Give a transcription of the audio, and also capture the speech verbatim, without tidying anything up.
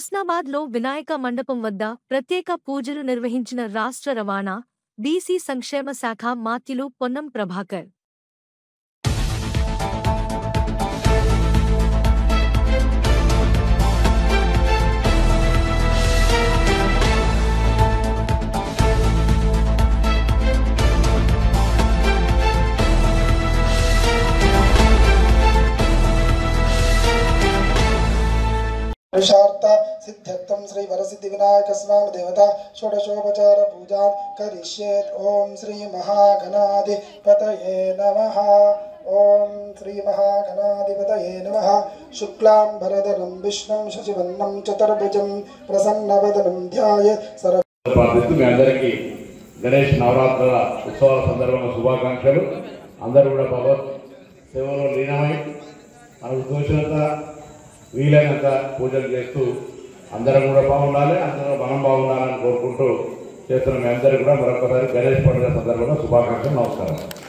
హస్నాబాద్లో వినాయక మండపం వద్ద ప్రత్యేక పూజలు నిర్వహించిన రాష్ట్ర రవాణా, బీసీ సంక్షేమ శాఖ మాత్యులు పొన్నం ప్రభాకర్. सिद्धत्वं श्री वरसिद्धि विनायक स्वामी देवता षोडशोपचार पूजा करिष्येत्. ओम श्री महागणाधिपतये नमः. ओम श्री महागणाधिपतये नमः. शुक्लांबरधरं विष्णुं शशिवर्णं चतुर्भुजं प्रसन्नवदनं ध्यायेत्. మీ అందరికీ గణేష్ నవరాత్రుల ఉత్సవాల సందర్భంగా శుభాకాంక్షలు. అందరూ కూడా భగవత్ సేవలో లీనమై మనకు తోచినంత వీలైనంత పూజలు చేస్తూ అందరం కూడా బాగుండాలి, అందరూ మనం బాగుండాలని కోరుకుంటూ చేస్తున్న మీ అందరికీ కూడా మరొకసారి గణేష్ పండుగ సందర్భంగా శుభాకాంక్షలు. నమస్కారం.